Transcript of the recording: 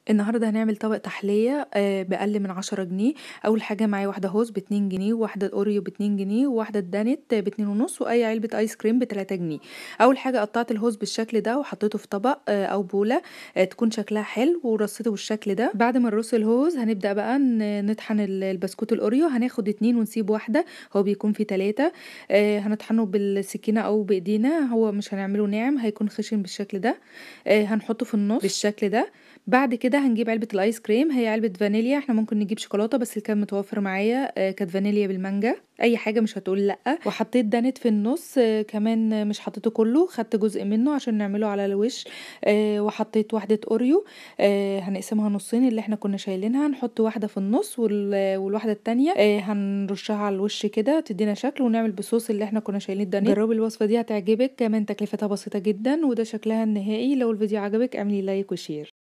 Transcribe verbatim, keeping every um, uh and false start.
النهارده هنعمل طبق تحلية آآ بأقل من عشرة جنيه. أول حاجة معايا واحدة هوز باتنين جنيه، وواحدة أوريو باتنين جنيه، وواحدة دانت باتنين ونص، وأي علبة آيس كريم بتلاتة جنيه. أول حاجة قطعت الهوز بالشكل ده وحطيته في طبق آآ أو بولة آآ تكون شكلها حلو، ورصيته بالشكل ده. بعد ما نرص الهوز هنبدأ بقى ن نطحن ال البسكوت الأوريو، هناخد اتنين ونسيب واحدة، هو بيكون فيه تلاتة. آآ هنطحنه بالسكينة أو بإيدينا، هو مش هنعمله ناعم، هيكون خشن بالشكل ده. آآ هنحطه في النُص بالشكل ده. بعد كده هنجيب علبة الآيس كريم، هي علبة فانيليا، إحنا ممكن نجيب شوكولاتة بس اللي كان متوفر معايا آآ كانت فانيليا بالمانجا، أي حاجة مش هتقول لأ. وحطيت دانت في النُص آه، كمان مش حطيته كله، خدت جزء منه عشان نعمله على الوش. آآ وحطيت واحدة أوريو آآ هنقسمها نُصين اللي إحنا كنا شايلينها، نحط واحدة في النُص وال والواحدة التانية آآ هنرشها على الوش كده تدينا شكل، ونعمل بالصوص اللي إحنا كنا شايلين الدانيت. جربي الوصفة دي هتعجبك، كمان تكلفتها بسيطة جدًا، وده شكلها النهائي. لو الفيديو عجبك اعملي لايك وشير.